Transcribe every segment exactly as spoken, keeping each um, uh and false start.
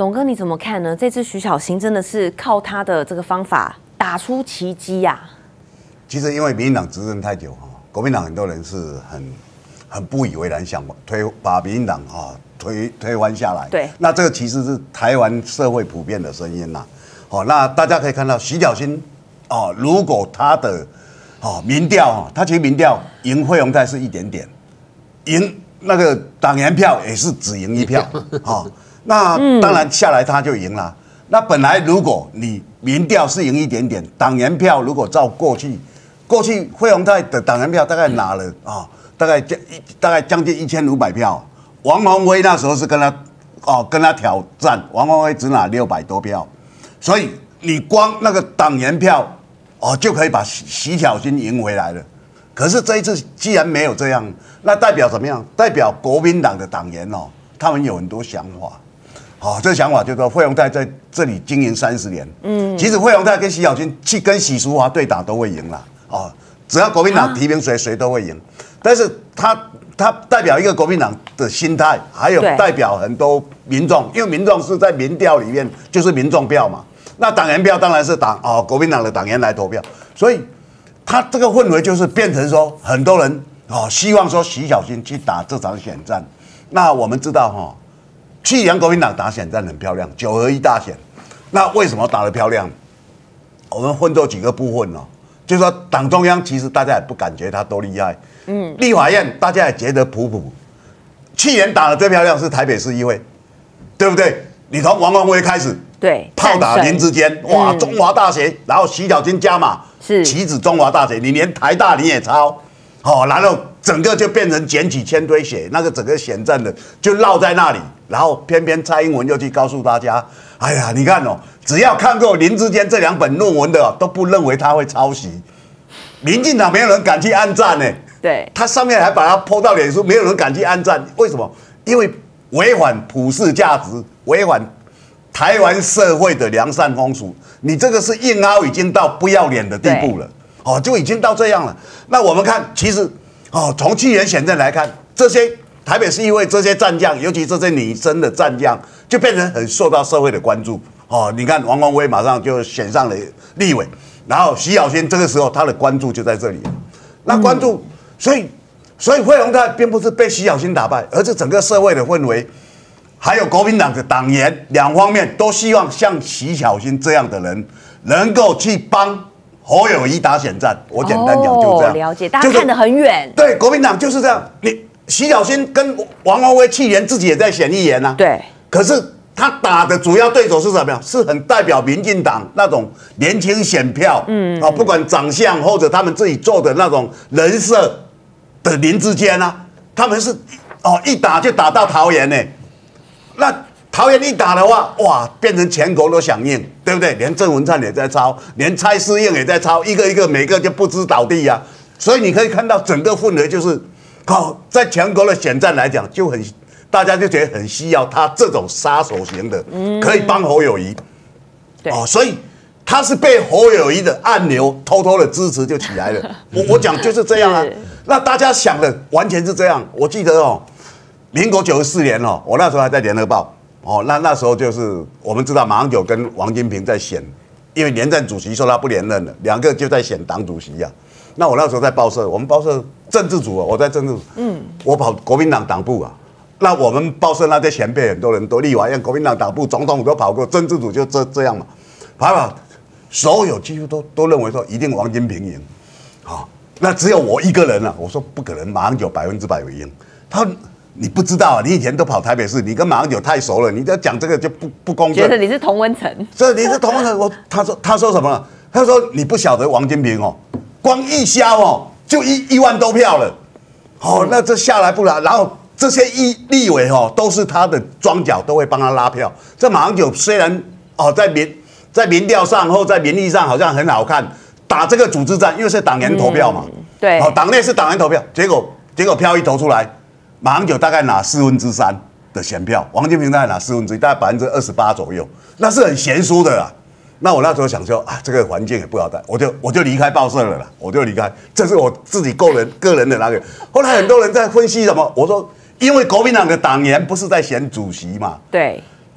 董哥你怎么看呢？这次徐巧芯真的是靠他的这个方法打出奇迹呀、啊？ 其实因为民进党执政太久哈，国民党很多人是很很不以为然，想推把民进党啊推推翻下来。 对， 那这个其实是台湾社会普遍的声音呐。哦，那大家可以看到徐巧芯哦，如果他的哦民调哈，他其实民调赢费鸿泰是一点点，赢那个党员票也是只赢一票啊。那当然下来他就赢了。那本来如果你民调是赢一点点，党员票如果照过去，过去费鸿泰的党员票大概拿了啊，大概将大概将近一千五百票。王宏威那时候是跟他哦跟他挑战，王宏威只拿六百多票，所以你光那个党员票哦就可以把徐徐巧芯赢回来了。可是这一次既然没有这样，那代表怎么样？代表国民党的党员哦，他们有很多想法。哦，这个想法就是说，费鸿泰在这里经营三十年，嗯，其实费鸿泰跟徐巧芯去跟许淑华对打都会赢啦，哦，只要国民党提名谁，谁都会赢。但是他他代表一个国民党的心态，还有代表很多民众，因为民众是在民调里面就是民众票嘛，那党员票当然是党哦国民党的党员来投票，所以他这个氛围就是变成说，很多人哦希望说徐巧芯去打这场选战。那我们知道哈、哦。去年国民党打选战很漂亮，九合一大选，那为什么打得漂亮？我们分作几个部分哦，就是说党中央其实大家也不感觉他多厉害，嗯，立法院大家也觉得普普。去年打得最漂亮是台北市议会，对不对？你从王宏威开始， 对， 炮打林智坚，哇，中华大学，然后徐巧芯加码， 是棋子中华大学，你连台大你也抄，哦，然后整个就变成捡起铅堆血，那个整个选战的就绕在那里。然后偏偏蔡英文又去告诉大家，哎呀，你看哦，只要看过林智坚这两本论文的、哦，都不认为他会抄袭。民进党没有人敢去按赞呢， 对， 他上面还把他po到脸书，没有人敢去按赞，为什么？因为违反普世价值，违反台湾社会的良善风俗，你这个是硬凹已经到不要脸的地步了，哦，就已经到这样了。那我们看，其实哦，从去年选战来看，这些。台北市议会这些战将，尤其这些女生的战将，就变成很受到社会的关注。哦，你看王宏威马上就选上了立委，然后徐巧芯这个时候他的关注就在这里。那关注，所以所以费鸿泰并不是被徐巧芯打败，而是整个社会的氛围，还有国民党的党员两方面都希望像徐巧芯这样的人能够去帮侯友宜打选战。我简单讲就这样。 哦、了解，大家看得很远。 对，国民党就是这样。你。徐巧芯跟王宏威去年自己也在选议员呐， 对， 可是他打的主要对手是什么样？是很代表民进党那种年轻选票，嗯啊，不管长相或者他们自己做的那种人设的林智坚啊，他们是哦一打就打到桃园呢，那桃园一打的话，哇，变成全国都响应，对不对？连郑文灿也在抄，连蔡适应也在抄，一个一个每个就不知倒地呀、啊。所以你可以看到整个氛围就是。哦，在全国的选战来讲，就很大家就觉得很需要他这种杀手型的，可以帮侯友宜。对哦，所以他是被侯友宜的暗流偷偷的支持就起来了。我我讲就是这样啊。那大家想的完全是这样。我记得哦，民国九十四年哦，我那时候还在联合报哦，那那时候就是我们知道马英九跟王金平在选，因为连任主席说他不连任了，两个就在选党主席呀、啊。那我那时候在报社，我们报社政治组啊，我在政治组，嗯，我跑国民党党部啊。那我们报社那些前辈很多人都立法院、国民党党部、总统都跑过，政治组就这这样嘛，跑跑，所有几乎都都认为说一定王金平赢，好，那只有我一个人啊，我说不可能，马英九百分之百会赢。他说你不知道啊，你以前都跑台北市，你跟马英九太熟了，你要讲这个就不不公正。 觉得你是同温层， 所以你是同温层。我他说他说什么呢？他说你不晓得王金平哦。光一销哦，就一一万多票了，哦，那这下来不了。然后这些议立委哦，都是他的庄脚，都会帮他拉票。这马英九虽然哦，在民在民调上或在民意上好像很好看，打这个组织战，因为是党员投票嘛，嗯、 对， 哦，党内是党员投票，结果结果票一投出来，马英九大概拿四分之三的选票，王金平大概拿四分之一，大概百分之二十八左右，那是很悬殊的啦。那我那时候想说啊，这个环境也不好带，我就我就离开报社了啦，我就离开，这是我自己个人个人的那个。后来很多人在分析什么，我说因为国民党的党员不是在选主席嘛， 对，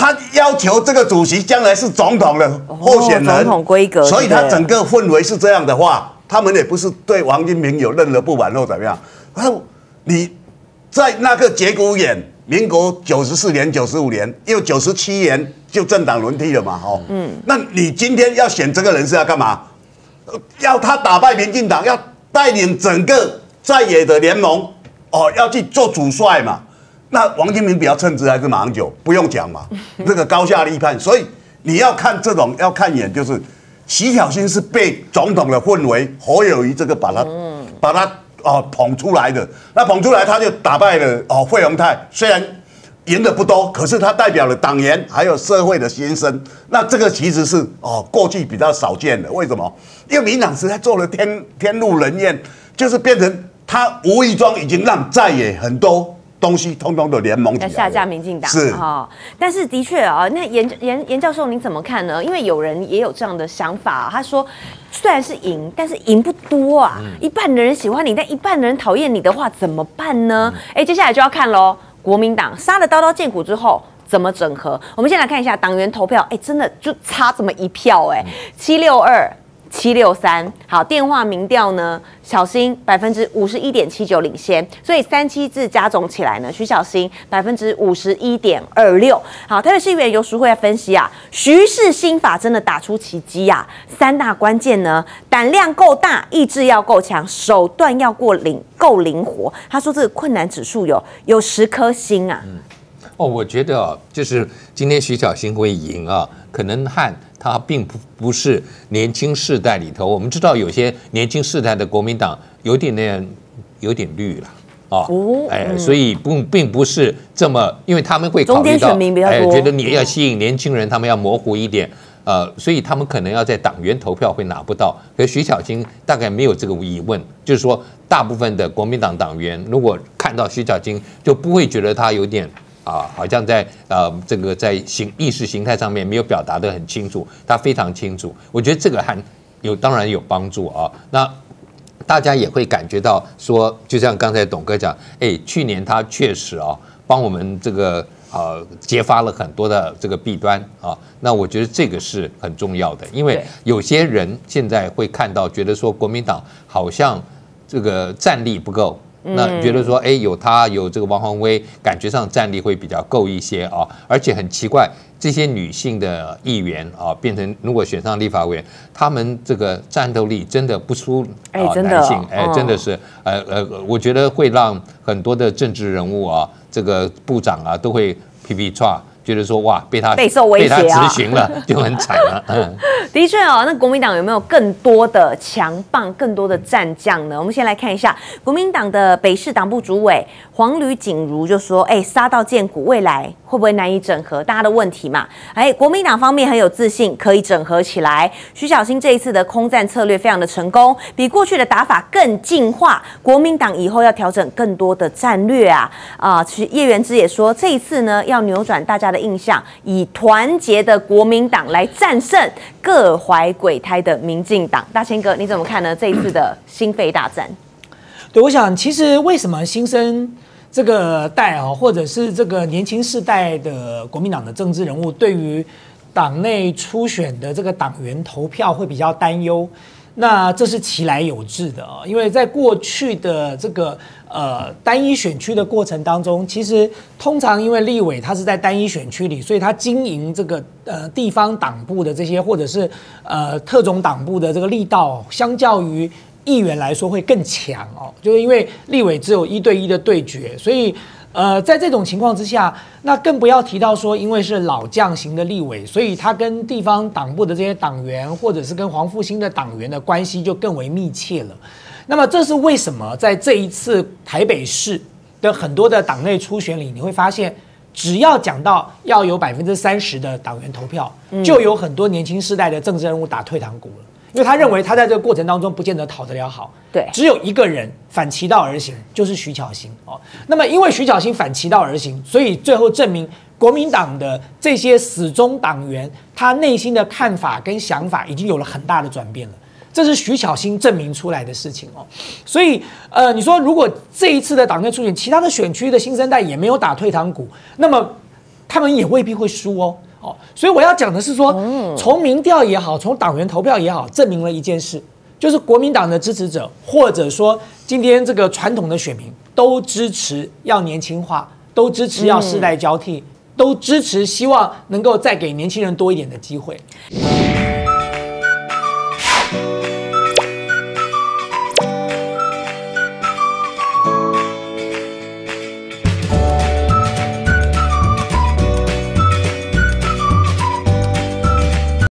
他要求这个主席将来是总统的候选人， 总统规格， 所以他整个氛围是这样的话，他们也不是对王金平有任何不满或怎么样。你在那个节骨眼，民国九十四年、九十五年，因为九十七年就政党轮替了嘛，哦，嗯，那你今天要选这个人是要干嘛？要他打败民进党，要带领整个在野的联盟，哦，要去做主帅嘛。那王金平比较称职还是马英九？不用讲嘛，这个高下立判。所以你要看这种，要看眼就是徐巧芯是被总统的氛围，侯友宜这个把他、嗯、把他哦捧出来的。那捧出来他就打败了哦费鸿泰，虽然赢的不多，可是他代表了党员还有社会的心声。那这个其实是哦过去比较少见的。为什么？因为民党实在做了天天怒人怨，就是变成他无意中已经让在野很多东西通通的联盟起来， 要下架民进党是哈、哦，但是的确啊，那严严严教授您怎么看呢？因为有人也有这样的想法、啊，他说虽然是赢，但是赢不多啊，嗯、一半的人喜欢你，但一半的人讨厌你的话怎么办呢？哎、嗯，接下来就要看喽，国民党杀了刀刀见骨之后怎么整合？我们先来看一下党员投票，哎，真的就差这么一票、欸，哎、嗯，七六二。七六三，好，电话民调呢，小新百分之五十一点七九领先，所以三七字加总起来呢，徐小新百分之五十一点二六。好，台北市议员游淑慧来分析啊，徐氏新法真的打出奇迹啊，三大关键呢，胆量够大，意志要够强，手段要过灵够灵活。他说这个困难指数有有十颗星啊。嗯哦，我觉得啊，就是今天徐小新会赢啊，可能和他并不不是年轻世代里头，我们知道有些年轻世代的国民党有点点有点绿了啊，哦、哎，嗯、所以不并不是这么，因为他们会考虑到，哎，觉得你要吸引年轻人，他们要模糊一点，呃，所以他们可能要在党员投票会拿不到，可是徐小新大概没有这个疑问，就是说大部分的国民党党员如果看到徐小新，就不会觉得他有点。啊，好像在呃这个在形意识形态上面没有表达得很清楚，他非常清楚。我觉得这个还有当然有帮助啊。那大家也会感觉到说，就像刚才董哥讲，哎，去年他确实啊帮我们这个呃揭发了很多的这个弊端啊。那我觉得这个是很重要的，因为有些人现在会看到，觉得说国民党好像这个战力不够。那觉得说，哎，有他有这个王宏威，感觉上战力会比较够一些啊，而且很奇怪，这些女性的议员啊，变成如果选上立法委员，他们这个战斗力真的不输啊男性，哎，真的是，呃呃，我觉得会让很多的政治人物啊，这个部长啊，都会皮皮唰。觉得说哇，被他备受威胁啊， 被他执行了就很惨了。嗯， 的确哦，那国民党有没有更多的强棒、更多的战将呢？我们先来看一下国民党的北市党部主委黄吕锦如就说：“哎，杀到见骨，未来会不会难以整合？大家的问题嘛。哎，国民党方面很有自信，可以整合起来。徐小新这一次的空战策略非常的成功，比过去的打法更进化。国民党以后要调整更多的战略啊啊！其实叶元之也说，这一次呢要扭转大家的印象，以团结的国民党来战胜各怀鬼胎的民进党。大千哥，你怎么看呢？这一次的心肺大战？ 对，我想其实为什么新生这个代啊，或者是这个年轻世代的国民党的政治人物，对于党内初选的这个党员投票会比较担忧？那这是其来有致的啊，因为在过去的这个呃单一选区的过程当中，其实通常因为立委他是在单一选区里，所以他经营这个呃地方党部的这些或者是呃特种党部的这个力道，相较于议员来说会更强哦，就是因为立委只有一对一的对决，所以。呃，在这种情况之下，那更不要提到说，因为是老将型的立委，所以他跟地方党部的这些党员，或者是跟黄复兴的党员的关系就更为密切了。那么，这是为什么在这一次台北市的很多的党内初选里，你会发现，只要讲到要有百分之三十的党员投票，就有很多年轻世代的政治人物打退堂鼓了。因为他认为他在这个过程当中不见得讨得了好， 对， 只有一个人反其道而行，就是徐巧芯哦。那么因为徐巧芯反其道而行，所以最后证明国民党的这些死忠党员，他内心的看法跟想法已经有了很大的转变了。这是徐巧芯证明出来的事情哦。所以呃，你说如果这一次的党内初选，其他的选区的新生代也没有打退堂鼓，那么他们也未必会输哦。哦，所以我要讲的是说，从民调也好，从党员投票也好，证明了一件事，就是国民党的支持者，或者说今天这个传统的选民，都支持要年轻化，都支持要世代交替，都支持希望能够再给年轻人多一点的机会。